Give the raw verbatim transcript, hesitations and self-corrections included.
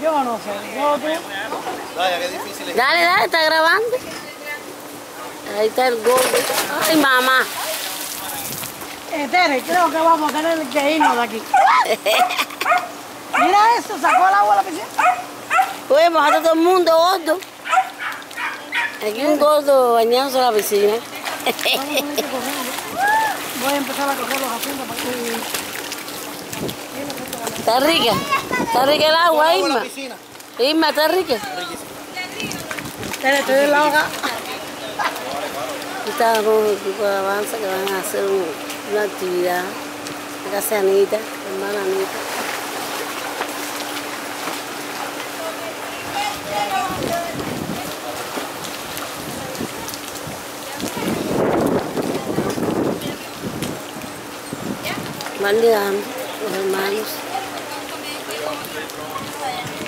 Yo no sé. Yo, tú. Vaya, qué difícil es. Dale, dale, está grabando. Ahí está el gordo. Ay, mamá. Eh, Tere, creo que vamos a tener que irnos de aquí. Mira eso, sacó el agua a la piscina. Pues mojate todo el mundo, gordo. Aquí un gordo bañándose en la piscina. Voy a empezar a coger los asientos para que... Está rica. Está rica el agua, ¿Cómo Irma. la piscina? Irma, está rica. Tere, estoy en la hoja. Aquí está un equipo de avanza que van a hacer un, una actividad. La casa de Anita, hermana Anita. Van llegando los hermanos.